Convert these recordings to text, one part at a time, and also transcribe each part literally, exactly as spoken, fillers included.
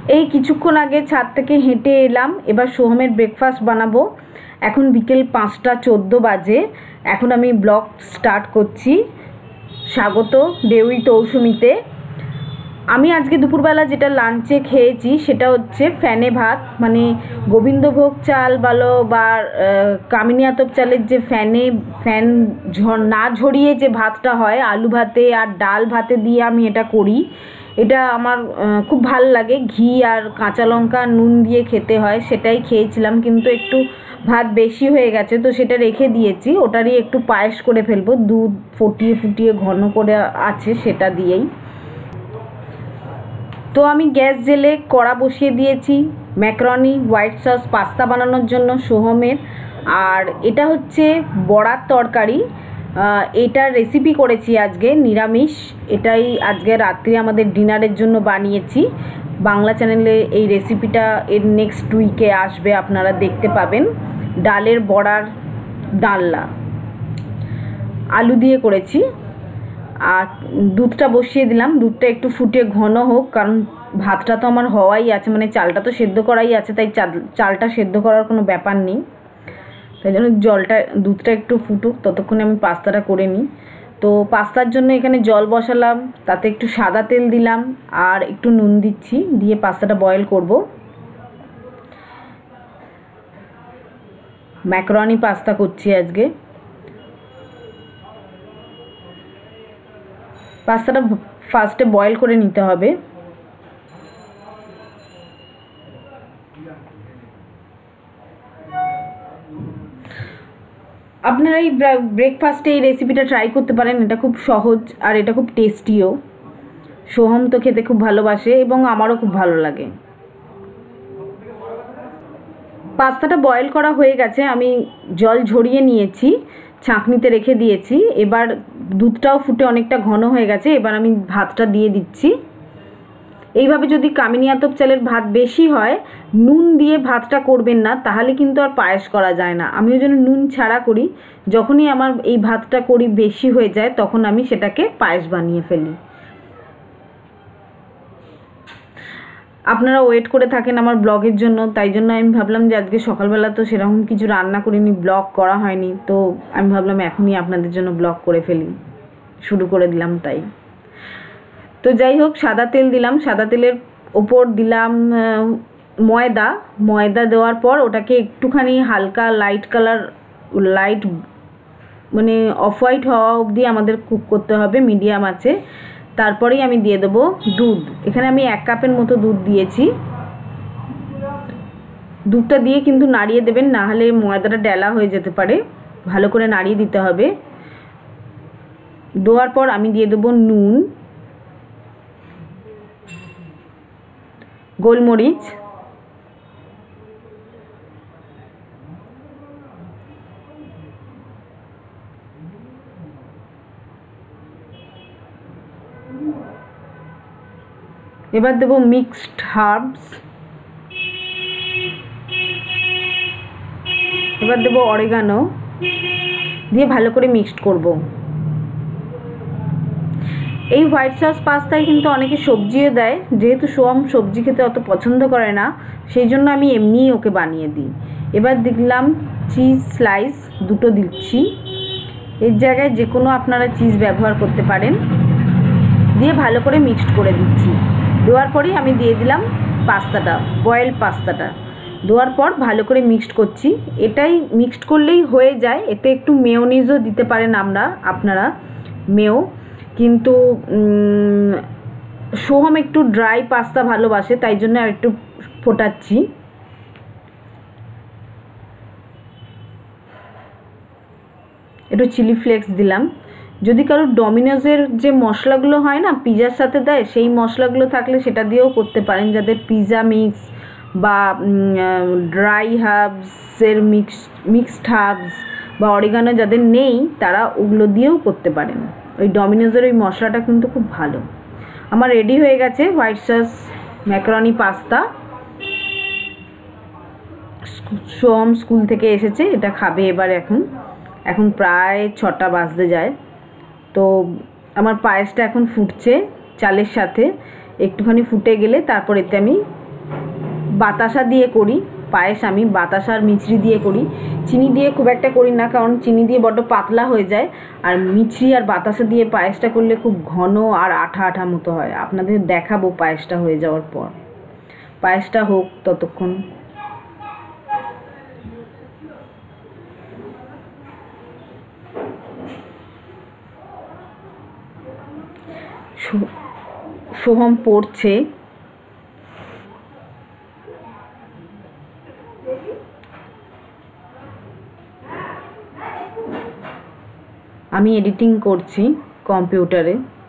এই কিছুক্ষণ আগে ছাদ থেকে হেঁটে এলাম, এবার সোহমের ব্রেকফাস্ট বানাবো। এখন বিকেল পাঁচটা চোদ্দো বাজে। এখন আমি ব্লগ স্টার্ট করছি। স্বাগত বিউলির ওসুমিতে। আমি আজকে দুপুরবেলা যেটা লাঞ্চে খেয়েছি সেটা হচ্ছে ফ্যানে ভাত, মানে গোবিন্দভোগ চাল বলো বা কামিনী আতপ চালের যে ফ্যানে ফ্যান না ঝরিয়ে যে ভাতটা হয়, আলু ভাতে আর ডাল ভাতে দিয়ে আমি এটা করি। এটা আমার খুব ভালো লাগে, ঘি আর কাঁচা লঙ্কা নুন দিয়ে খেতে হয়, সেটাই খেয়েছিলাম। কিন্তু একটু ভাত বেশি হয়ে গেছে তো সেটা রেখে দিয়েছি, ওটারই একটু পায়েস করে ফেলবো, দুধ ফুটিয়ে ফুটিয়ে ঘন করে আছে সেটা দিয়েই। তো আমি গ্যাস জেলে কড়া বসিয়ে দিয়েছি ম্যাকারনি হোয়াইট সস পাস্তা বানানোর জন্য সোহমের। আর এটা হচ্ছে বড়ার তরকারি, এটার রেসিপি করেছি আজকে নিরামিষ। এটাই আজকে রাত্রি আমাদের ডিনারের জন্য বানিয়েছি। বাংলা চ্যানেলে এই রেসিপিটা এর নেক্সট উইকে আসবে, আপনারা দেখতে পাবেন। ডালের বড়ার ডালনা আলু দিয়ে করেছি। আর দুধটা বসিয়ে দিলাম, দুধটা একটু ফুটে ঘন হোক, কারণ ভাতটা তো আমার হওয়াই আছে, মানে চালটা তো সেদ্ধ করাই আছে, তাই চালটা সেদ্ধ করার কোনো ব্যাপার নেই। তাই জন্য জলটা দুধটা একটু ফুটুক, ততক্ষণে আমি পাস্তাটা করে নিই। তো পাস্তার জন্য এখানে জল বসালাম, তাতে একটু সাদা তেল দিলাম আর একটু নুন দিচ্ছি, দিয়ে পাস্তাটা বয়েল করব। ম্যাকারনি পাস্তা করছি আজকে। পাস্তাটা ফার্স্টে বয়েল করে নিতে হবে। আপনারা এই ব্রেকফাস্টে এই রেসিপিটা ট্রাই করতে পারেন, এটা খুব সহজ আর এটা খুব টেস্টিও। সোহম তো খেতে খুব ভালোবাসে এবং আমারও খুব ভালো লাগে। পাস্তাটা বয়েল করা হয়ে গেছে, আমি জল ঝরিয়ে নিয়েছি, ছাঁকনিতে রেখে দিয়েছি। এবার দুধটাও ফুটে অনেকটা ঘন হয়ে গেছে, এবার আমি ভাতটা দিয়ে দিচ্ছি। এইভাবে যদি কামিনী আতপ চালের ভাত বেশি হয়, নুন দিয়ে ভাতটা করবেন না, তাহলে কিন্তু আর পায়েস করা যায় না। আমি ওই জন্য নুন ছাড়া করি। যখনই আমার এই ভাতটা করি বেশি হয়ে যায়, তখন আমি সেটাকে পায়েস বানিয়ে ফেলি। আপনারা ওয়েট করে থাকেন আমার ব্লগের জন্য, তাই জন্য আমি ভাবলাম যে আজকে সকালবেলা তো সেরকম কিছু রান্না করিনি, ব্লগ করা হয়নি, তো আমি ভাবলাম এখনই আপনাদের জন্য ব্লগ করে ফেলি, শুরু করে দিলাম তাই। তো যাই হোক, সাদা তেল দিলাম, সাদা তেলের ওপর দিলাম ময়দা। ময়দা দেওয়ার পর ওটাকে একটুখানি হালকা লাইট কালার, লাইট মানে অফ হোয়াইট হওয়া অবধি আমাদের কুক করতে হবে মিডিয়াম আছে। তারপরেই আমি দিয়ে দেবো দুধ। এখানে আমি এক কাপের মতো দুধ দিয়েছি। দুধটা দিয়ে কিন্তু নাড়িয়ে দেবেন, না হলে ময়দাটা ডেলা হয়ে যেতে পারে। ভালো করে নাড়িয়ে দিতে হবে। দেওয়ার পর আমি দিয়ে দেবো নুন, গোলমরিচ, এবার দেবো মিক্সড হার্বস, এবার দেবো অরিগানো, দিয়ে ভালো করে মিক্সড করব। এই হোয়াইট সস পাস্তায় কিন্তু অনেকে সবজিও দেয়, যেহেতু সোহম সবজি খেতে অত পছন্দ করে না, সেই জন্য আমি এমনিই ওকে বানিয়ে দিই। এবার দিলাম চিজ স্লাইস, দুটো দিচ্ছি। এর জায়গায় যে কোনো আপনারা চিজ ব্যবহার করতে পারেন। দিয়ে ভালো করে মিক্সড করে দিচ্ছি। দেওয়ার পরেই আমি দিয়ে দিলাম পাস্তাটা, বয়েল পাস্তাটা। দেওয়ার পর ভালো করে মিক্সড করছি। এটাই মিক্সড করলেই হয়ে যায়। এতে একটু মেয়োনিজও দিতে পারেন আমরা, আপনারা মেয়ো, কিন্তু সোহম একটু ড্রাই পাস্তা ভালোবাসে, তাই জন্য আর একটু ফোটাচ্ছি। একটু চিলি ফ্লেক্স দিলাম। যদি কারোর ডমিনোজের যে মশলাগুলো হয় না, পিজার সাথে দেয়, সেই মশলাগুলো থাকলে সেটা দিয়েও করতে পারেন। যাদের পিজা মিক্স বা ড্রাই হার্বসের মিক্স মিক্সড হার্বস বা অরিগানো যাদের নেই, তারা ওগুলো দিয়েও করতে পারেন। ওই ডমিনোজের ওই মশলাটা কিন্তু খুব ভালো। আমার রেডি হয়ে গেছে white sauce macaroni pasta. Soham school থেকে এসেছে, এটা খাবে এবার। এখন এখন প্রায় ছটা বাজতে যায়। তো আমার পায়েসটা এখন ফুটছে চালের সাথে, একটুখানি ফুটে গেলে তারপর এতে আমি বাতাসা দিয়ে করি পায়েস, আমি বাতাসা আর মিছরি দিয়ে করি, চিনি দিয়ে খুব একটা করি না, কারণ চিনি দিয়ে বড্ড পাতলা হয়ে যায়। আর মিছরি আর বাতাসা দিয়ে পায়েসটা করলে খুব ঘন আর আঠা আঠা মতো হয়। আপনাদের দেখাবো পায়েসটা হয়ে যাওয়ার পর। পায়েসটা হোক ততক্ষণ। সোহম পড়ছে। আমি এডিটিং করছি কম্পিউটারে।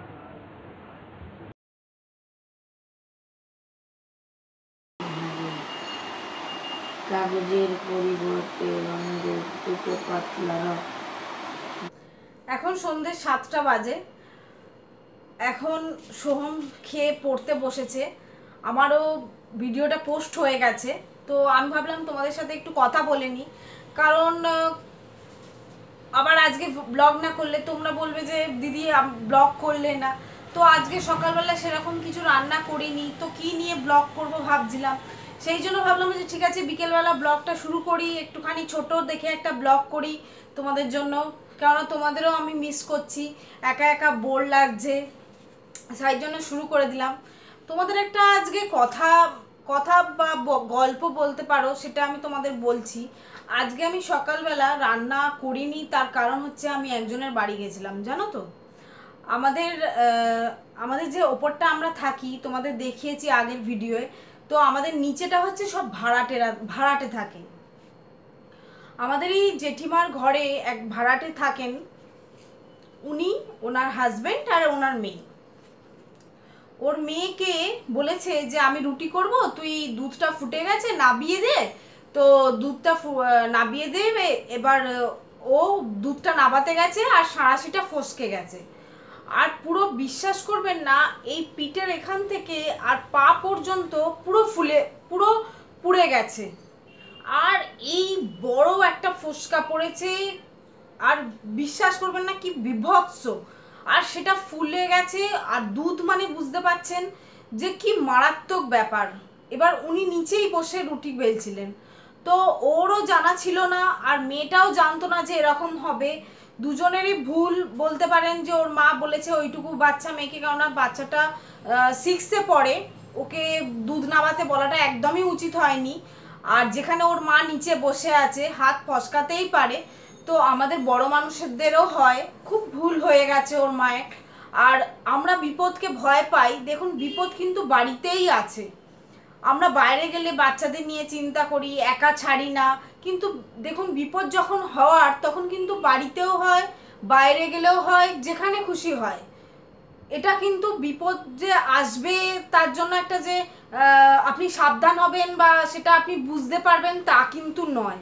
কাগজের পরিবর্তে রঙের দুটো পাতলা। এখন সন্ধ্যে সাতটা বাজে। এখন সোহম খেয়ে পড়তে বসেছে। আমারও ভিডিওটা পোস্ট হয়ে গেছে, তো আমি ভাবলাম তোমাদের সাথে একটু কথা বলে নিই, কারণ আবার আজকে ব্লগ না করলে তোমরা বলবে যে দিদি ব্লগ করলে না। তো আজকে সকালবেলা সেরকম কিছু রান্না করিনি, তো কি নিয়ে ব্লগ করব ভাবছিলাম। সেই জন্য ভাবলাম যে ঠিক আছে বিকেলবেলা ব্লগটা শুরু করি, একটুখানি ছোট দেখে একটা ব্লগ করি তোমাদের জন্য, কারণ তোমাদেরও আমি মিস করছি, একা একা বোর লাগছে, সেই জন্য শুরু করে দিলাম। তোমাদের একটা আজকে কথা কথা বা গল্প বলতে পারো, সেটা আমি তোমাদের বলছি। আজকে আমি সকালবেলা রান্না করিনি, তার কারণ হচ্ছে আমি একজনের বাড়ি গেছিলাম, জানো তো। আমাদের আমাদের যে ওপরটা আমরা থাকি তোমাদের দেখিয়েছি আগের ভিডিওয়ে, তো আমাদের নিচেটা হচ্ছে সব ভাড়াটেরা ভাড়াটে থাকে। আমাদের এই জেঠিমার ঘরে এক ভাড়াটে থাকেন, উনি, ওনার হাজবেন্ড আর ওনার মেয়ে। ওর মেয়েকে বলেছে যে আমি রুটি করব, তুই দুধটা ফুটে গেছে নাবিয়ে দে, তো দুধটা নাবিয়ে দেবে। এবার ও দুধটা নাবাতে গেছে আর সাঁড়াশিটা ফসকে গেছে, আর পুরো বিশ্বাস করবেন না, এই পিঠের এখান থেকে আর পা পর্যন্ত পুরো ফুলে পুরো পুড়ে গেছে, আর এই বড় একটা ফোসকা পড়েছে, আর বিশ্বাস করবেন না কি বিভৎস, আর সেটা ফুলে গেছে। আর দুধ মানে বুঝতে পারছেন যে কি মারাত্মক ব্যাপার। এবার উনি নিচেই বসে রুটি বেলছিলেন, তো ওরও জানা ছিল না আর মেয়েটাও জানতো না যে এরকম হবে। দুজনেরই ভুল বলতে পারেন, যে ওর মা বলেছে ওইটুকু বাচ্চা মেয়েকে, কারণ বাচ্চাটা সিক্সে পড়ে, ওকে দুধ নামাতে বলাটা একদমই উচিত হয়নি। আর যেখানে ওর মা নিচে বসে আছে, হাত ফসকাতেই পারে, তো আমাদের বড় মানুষদেরও হয়, খুব ভুল হয়ে গেছে ওর মায়ের। আর আমরা বিপদকে ভয় পাই, দেখুন বিপদ কিন্তু বাড়িতেই আছে। আমরা বাইরে গেলে বাচ্চাদের নিয়ে চিন্তা করি, একা ছাড়ি না, কিন্তু দেখুন বিপদ যখন হওয়ার তখন কিন্তু বাড়িতেও হয়, বাইরে গেলেও হয়, যেখানে খুশি হয়। এটা কিন্তু বিপদ যে আসবে তার জন্য একটা যে আপনি সাবধান হবেন বা সেটা আপনি বুঝতে পারবেন তা কিন্তু নয়।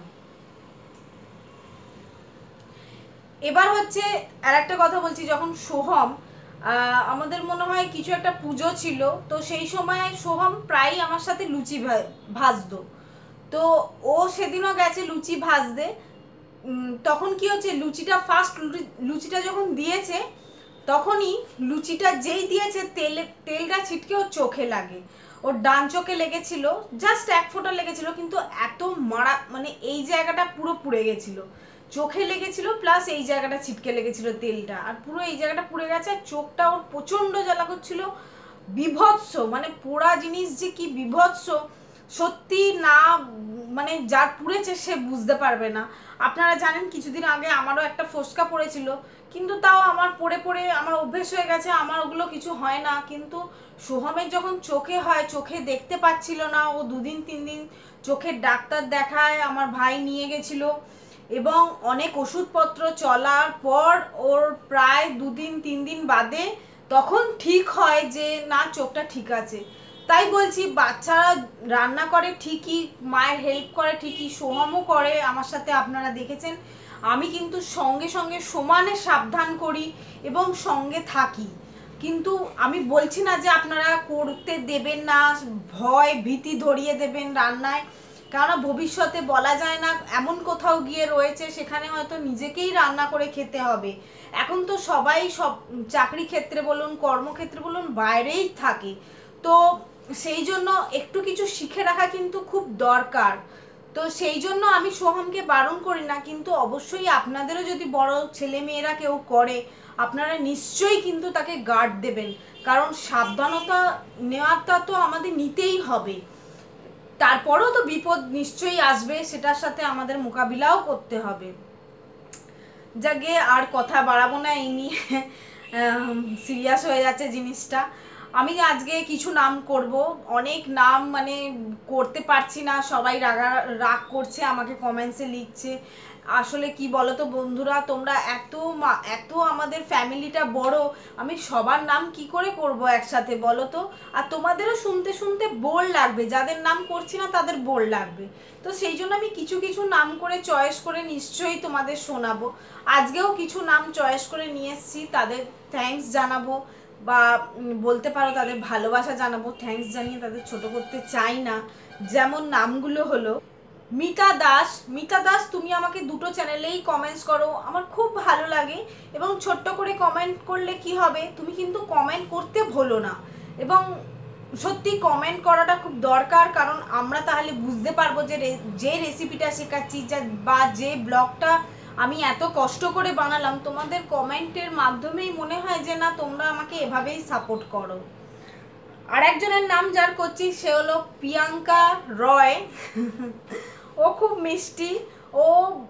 এবার হচ্ছে আর একটা কথা বলছি, যখন সোহম আমাদের মনে হয় কিছু একটা পুজো ছিল, তো সেই সময় সোহম প্রায়ই আমার সাথে লুচি ভাজতো, তো ও সেদিনও গেছে লুচি ভাজতে। তখন কি হচ্ছে, লুচিটা ফার্স্ট লুচিটা যখন দিয়েছে, তখনই লুচিটা যেই দিয়েছে তেল তেলটা ছিটকে ওর চোখে লাগে, ওর ডান চোখে লেগেছিল, জাস্ট এক ফোঁটা লেগেছিল, কিন্তু এত মারা মানে এই জায়গাটা পুরো পুড়ে গেছিল, চোখে লেগেছিল প্লাস এই জায়গাটা ছিটকে লেগেছিল তেলটা, আর পুরো এই জায়গাটা পুড়ে গেছে, আর চোখটা ওর প্রচণ্ড জ্বালা করছিল, বিভৎস, মানে পোড়া জিনিস যে কি বিভৎস সত্যি না, মানে যার পুড়েছে সে বুঝতে পারবে না। আপনারা জানেন কিছুদিন আগে আমারও একটা ফোসকা পড়েছিল, কিন্তু তাও আমার পড়ে পড়ে আমার অভ্যেস হয়ে গেছে, আমার ওগুলো কিছু হয় না। কিন্তু সোহমের যখন চোখে হয়, চোখে দেখতে পাচ্ছিল না, ও দুদিন তিন দিন চোখের ডাক্তার দেখায়, আমার ভাই নিয়ে গেছিল, এবং অনেক ওষুধপত্র চলার পর ওর প্রায় দুদিন তিন দিন বাদে তখন ঠিক হয় যে না চোখটা ঠিক আছে। তাই বলছি, বাচ্চারা রান্না করে ঠিকই, মায়ের হেল্প করে ঠিকই, সোহমও করে আমার সাথে, আপনারা দেখেছেন। আমি কিন্তু সঙ্গে সঙ্গে সমানে সাবধান করি এবং সঙ্গে থাকি, কিন্তু আমি বলছি না যে আপনারা করতে দেবেন না, ভয় ভীতি ধরিয়ে দেবেন রান্নায়, কারণ ভবিষ্যতে বলা যায় না, এমন কোথাও গিয়ে রয়েছে সেখানে হয়তো নিজেকেই রান্না করে খেতে হবে। এখন তো সবাই সব চাকরি ক্ষেত্রে বলুন, কর্মক্ষেত্রে বলুন, বাইরেই থাকে, তো সেই জন্য একটু কিছু শিখে রাখা কিন্তু খুব দরকার। তো সেই জন্য আমি সোহামকে বারণ করি না, কিন্তু অবশ্যই আপনাদেরও যদি বড় ছেলে মেয়েরা কেউ করে আপনারা নিশ্চয়ই কিন্তু তাকে গার্ড দেবেন, কারণ সাবধানতা নেওয়াটা তো আমাদের নিতেই হবে। তারপরেও তো বিপদ নিশ্চয়ই আসবে, সেটার সাথে আমাদের মোকাবিলাও করতে হবে। যাকে আর কথা বাড়াবো না, এই নিয়ে সিরিয়াস হয়ে যাচ্ছে জিনিসটা। আমি আজকে কিছু নাম করব, অনেক নাম মানে করতে পারছি না, সবাই রাগা রাগ করছে, আমাকে কমেন্টসে লিখছে। আসলে কি বলো তো বন্ধুরা, তোমরা এত এত আমাদের ফ্যামিলিটা বড়, আমি সবার নাম কি করে করব একসাথে বলো তো? আর তোমাদেরও শুনতে শুনতে বোর লাগবে, যাদের নাম করছি না তাদের বোর লাগবে। তো সেই জন্য আমি কিছু কিছু নাম করে চয়েস করে নিশ্চয়ই তোমাদের শোনাবো। আজকেও কিছু নাম চয়েস করে নিয়ে এসেছি, তাদের থ্যাঙ্কস জানাবো, বা বলতে পারো তাদের ভালোবাসা জানাবো। থ্যাঙ্কস জানিয়ে তাদের ছোট করতে চাই না। যেমন নামগুলো হলো মিতা দাস। মিতা দাস, তুমি আমাকে দুটো চ্যানেলেই কমেন্টস করো, আমার খুব ভালো লাগে। এবং ছোট্ট করে কমেন্ট করলে কি হবে, তুমি কিন্তু কমেন্ট করতে ভুলো না। এবং সত্যি কমেন্ট করাটা খুব দরকার, কারণ আমরা তাহলে বুঝতে পারবো যে যে রেসিপিটা শেখাচ্ছি বা যে ব্লগটা আমি এত কষ্ট করে বানালাম, তোমাদের কমেন্টের মাধ্যমেই মনে হয় যে না তোমরা আমাকে এভাবেই সাপোর্ট করো। আর একজনের নাম যার করছি সে হলো প্রিয়াঙ্কা রয়। ও খুব মিষ্টি, ও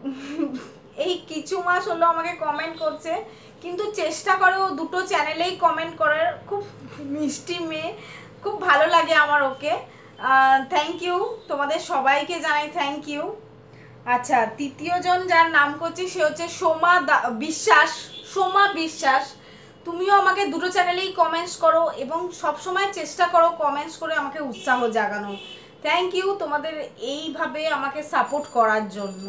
এই কিছু মাস হলো আমাকে কমেন্ট করছে, কিন্তু চেষ্টা করে ও দুটো চ্যানেলেই কমেন্ট করার। খুব মিষ্টি মেয়ে, খুব ভালো লাগে আমার ওকে। থ্যাংক ইউ, তোমাদের সবাইকে জানাই থ্যাংক ইউ। আচ্ছা, তৃতীয় জন যার নাম করছি সে হচ্ছে সোমা বিশ্বাস। সোমা বিশ্বাস, তুমিও আমাকে দুটো চ্যানেলেই কমেন্টস করো এবং সবসময় চেষ্টা করো কমেন্টস করে আমাকে উৎসাহ জাগানো। থ্যাংক ইউ তোমাদের এইভাবে আমাকে সাপোর্ট করার জন্য।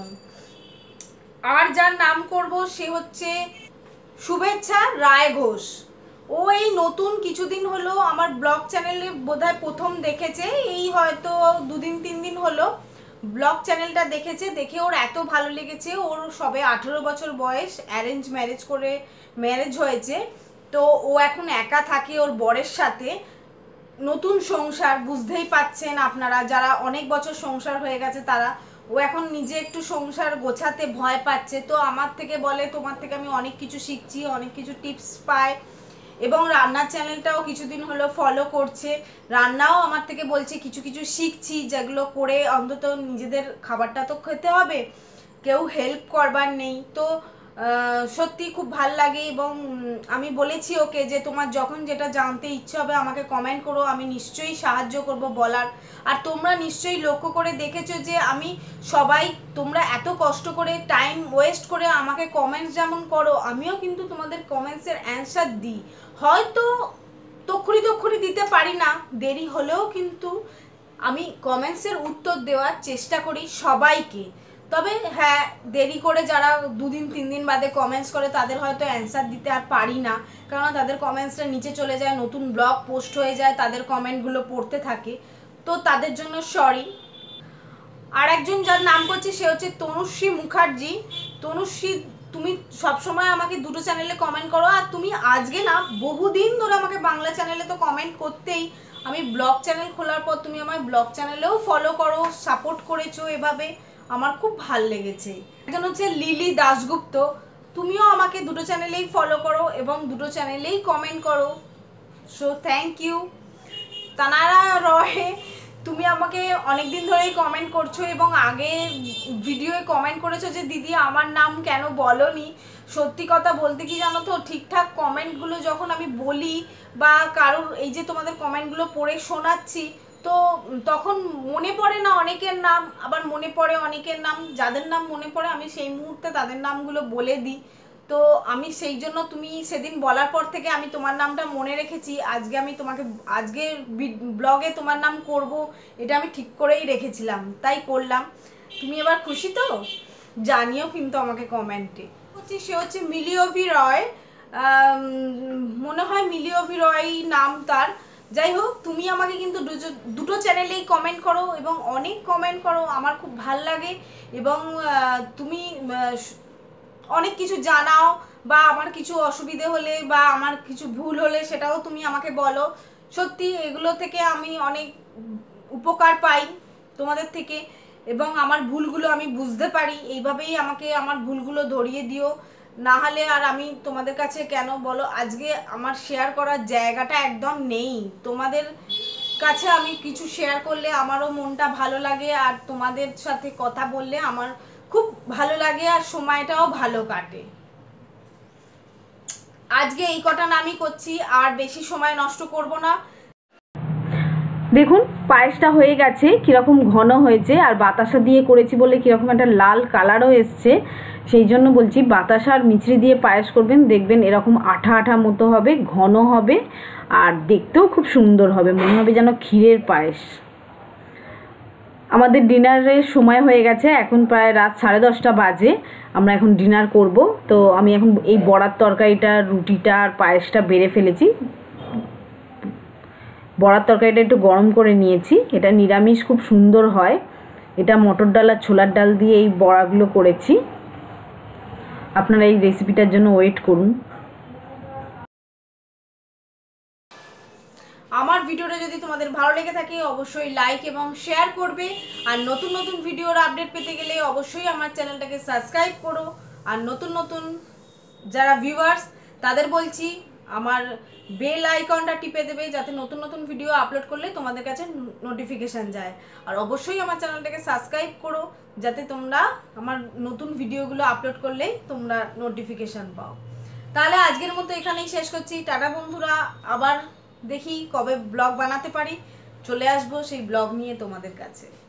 আর যার নাম করব সে হচ্ছে শুভেচ্ছা রায় ঘোষ। ও এই নতুন কিছুদিন হলো আমার ব্লগ চ্যানেলে বোধহয় প্রথম দেখেছে, এই হয়তো দুদিন তিন দিন হলো ব্লগ চ্যানেলটা দেখেছে। দেখে ওর এত ভালো লেগেছে, ওর সবে আঠেরো বছর বয়স, অ্যারেঞ্জ ম্যারেজ করে ম্যারেজ হয়েছে। তো ও এখন একা থাকে ওর বরের সাথে, নতুন সংসার, বুঝতেই পাচ্ছেন আপনারা যারা অনেক বছর সংসার হয়ে গেছে তারা। ও এখন নিজে একটু সংসার গোছাতে ভয় পাচ্ছে, তো আমার থেকে বলে তোমার থেকে আমি অনেক কিছু শিখছি, অনেক কিছু টিপস পাই। এবং রান্নার চ্যানেলটাও কিছুদিন হলো ফলো করছে, রান্নাও আমার থেকে বলছে কিছু কিছু শিখছি, যেগুলো করে অন্তত নিজেদের খাবারটা তো খেতে হবে, কেউ হেল্প করবার নেই। তো সত্যি খুব ভাল লাগে। এবং আমি বলেছি ওকে যে তোমার যখন যেটা জানতে ইচ্ছে হবে আমাকে কমেন্ট করো, আমি নিশ্চয়ই সাহায্য করব বলার। আর তোমরা নিশ্চয়ই লক্ষ্য করে দেখেছো যে আমি সবাই তোমরা এত কষ্ট করে টাইম ওয়েস্ট করে আমাকে কমেন্টস যেমন করো, আমিও কিন্তু তোমাদের কমেন্টসের অ্যান্সার দিই। হয়তো তক্ষুরি তক্ষুরি দিতে পারি না, দেরি হলেও কিন্তু আমি কমেন্টসের উত্তর দেওয়ার চেষ্টা করি সবাইকে। তবে হ্যাঁ, দেরি করে যারা দুদিন তিন দিন বাদে কমেন্টস করে তাদের হয়তো অ্যান্সার দিতে আর পারি না, কারণ তাদের কমেন্টসটা নিচে চলে যায়, নতুন ব্লগ পোস্ট হয়ে যায়, তাদের কমেন্টগুলো পড়তে থাকে, তো তাদের জন্য সরি। আর একজন যার নাম করছে সে হচ্ছে তনুশ্রী মুখার্জি। তনুশ্রী, তুমি সবসময় আমাকে দুটো চ্যানেলে কমেন্ট করো, আর তুমি আজকে না বহুদিন ধরে আমাকে বাংলা চ্যানেলে তো কমেন্ট করতেই, আমি ব্লগ চ্যানেল খোলার পর তুমি আমার ব্লগ চ্যানেলেও ফলো করো, সাপোর্ট করেছো, এভাবে আমার খুব ভাল লেগেছে। একজন হচ্ছে লিলি দাশগুপ্ত, তুমিও আমাকে দুটো চ্যানেলেই ফলো করো এবং দুটো চ্যানেলেই কমেন্ট করো, so thank you. Tanara Roy, তুমি আমাকে অনেক দিন ধরেই কমেন্ট করছো এবং আগে ভিডিওয়ে কমেন্ট করেছো যে দিদি আমার নাম কেন বলনি। সত্যি কথা বলতে কি জানো তো, ঠিকঠাক কমেন্টগুলো যখন আমি বলি বা কারোর এই যে তোমাদের কমেন্টগুলো পড়ে শোনাচ্ছি, তো তখন মনে পড়ে না অনেকের নাম, আবার মনে পড়ে অনেকের নাম। যাদের নাম মনে পড়ে আমি সেই মুহূর্তে তাদের নামগুলো বলে দিই। তো আমি সেই জন্য তুমি সেদিন বলার পর থেকে আমি তোমার নামটা মনে রেখেছি। আজকে আমি তোমাকে আজকে ব্লগে তোমার নাম করব, এটা আমি ঠিক করেই রেখেছিলাম, তাই করলাম। তুমি এবার খুশি তো? জানিও কিন্তু আমাকে কমেন্টে। হচ্ছে সে হচ্ছে মিলিওভি রয়, মনে হয় মিলিওভি রয় নাম তার। যাই হোক, তুমি আমাকে কিন্তু দুটো চ্যানেলেই কমেন্ট করো এবং অনেক কমেন্ট করো, আমার খুব ভাল লাগে। এবং তুমি অনেক কিছু জানাও, বা আমার কিছু অসুবিধে হলে বা আমার কিছু ভুল হলে সেটাও তুমি আমাকে বলো। সত্যি এগুলো থেকে আমি অনেক উপকার পাই তোমাদের থেকে, এবং আমার ভুলগুলো আমি বুঝতে পারি। এইভাবেই আমাকে আমার ভুলগুলো ধরিয়ে দিও, না হলে আর আমি তোমাদের কাছে কেন বলো, আজকে আমার শেয়ার করার জায়গাটা একদম নেই। তোমাদের কাছে আমি কিছু শেয়ার করলে আমারও মনটা ভালো লাগে, আর তোমাদের সাথে কথা বললে আমার খুব ভালো লাগে, আর সময়টাও ভালো কাটে। আজকে এই কটা নামই করছি, আর বেশি সময় নষ্ট করব না। দেখুন পায়েসটা হয়ে গেছে, কীরকম ঘন হয়েছে, আর বাতাসা দিয়ে করেছি বলে কীরকম একটা লাল কালারও এসছে। সেই জন্য বলছি বাতাসা আর মিছরি দিয়ে পায়েস করবেন, দেখবেন এরকম আঠা আঠা মতো হবে, ঘন হবে, আর দেখতেও খুব সুন্দর হবে, মনে হবে যেন ক্ষীরের পায়েস। আমাদের ডিনারের সময় হয়ে গেছে, এখন প্রায় রাত সাড়ে দশটা বাজে, আমরা এখন ডিনার করব। তো আমি এখন এই বড়ার তরকারিটা, রুটিটা আর পায়েসটা বেড়ে ফেলেছি। বড়ার তরকারিটা একটু গরম করে নিয়েছি, এটা নিরামিষ খুব সুন্দর হয়। এটা মটর ডাল আর ছোলার ডাল দিয়ে এই বড়াগুলো করেছি। আপনারা এই রেসিপিটার জন্য ওয়েট করুন। আমার ভিডিওটা যদি তোমাদের ভালো লেগে থাকে অবশ্যই লাইক এবং শেয়ার করবে, আর নতুন নতুন ভিডিওর আপডেট পেতে গেলে অবশ্যই আমার চ্যানেলটাকে সাবস্ক্রাইব করো। আর নতুন নতুন যারা ভিউয়ার্স তাদের বলছি আমার বেল আইকনটা টিপে দেবে, যাতে নতুন নতুন ভিডিও আপলোড করলে তোমাদের কাছে নোটিফিকেশান যায়। আর অবশ্যই আমার চ্যানেলটাকে সাবস্ক্রাইব করো, যাতে তোমরা আমার নতুন ভিডিওগুলো আপলোড করলেই তোমরা নোটিফিকেশান পাও। তাহলে আজকের মতো এখানেই শেষ করছি। টাটা বন্ধুরা, আবার দেখি কবে ব্লগ বানাতে পারি, চলে আসবো সেই ব্লগ নিয়ে তোমাদের কাছে।